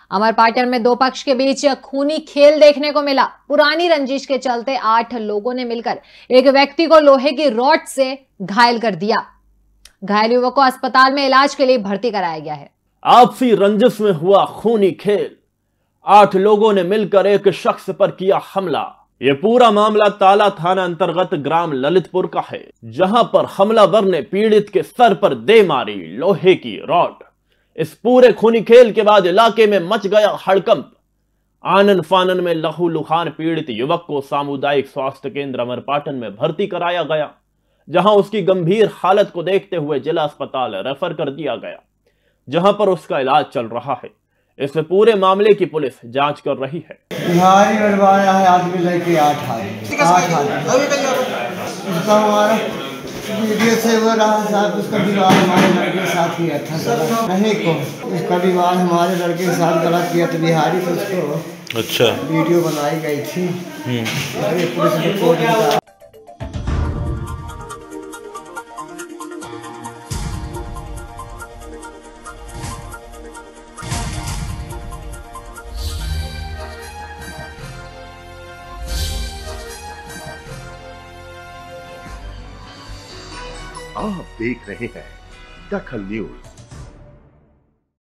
अमरपाटन में दो पक्ष के बीच खूनी खेल देखने को मिला। पुरानी रंजिश के चलते 8 लोगों ने मिलकर एक व्यक्ति को लोहे की रॉड से घायल कर दिया। घायल युवक को अस्पताल में इलाज के लिए भर्ती कराया गया है। आपसी रंजिश में हुआ खूनी खेल, 8 लोगों ने मिलकर एक शख्स पर किया हमला। यह पूरा मामला ताला थाना अंतर्गत ग्राम ललितपुर का है, जहां पर हमलावर ने पीड़ित के सर पर दे मारी लोहे की रॉड। इस पूरे खूनी खेल के बाद इलाके में मच गया हड़कंप। आनन फानन में लहूलुहान पीड़ित युवक को सामुदायिक स्वास्थ्य केंद्र अमरपाटन में भर्ती कराया गया, जहां उसकी गंभीर हालत को देखते हुए जिला अस्पताल रेफर कर दिया गया, जहां पर उसका इलाज चल रहा है। इस पूरे मामले की पुलिस जांच कर रही है। बिहारी बनवाया है आदमी लेके 8 आदमी। उसका हमारा वीडियो से वो रहा साहब, उसका विवाह हमारे लड़के के साथ किया था। नहीं को उसका विवाह हमारे लड़के के साथ गलत किया था बिहारी, तो उसको अच्छा वीडियो बनाई गई थी। पुलिस रिपोर्ट आप देख रहे हैं दखल न्यूज।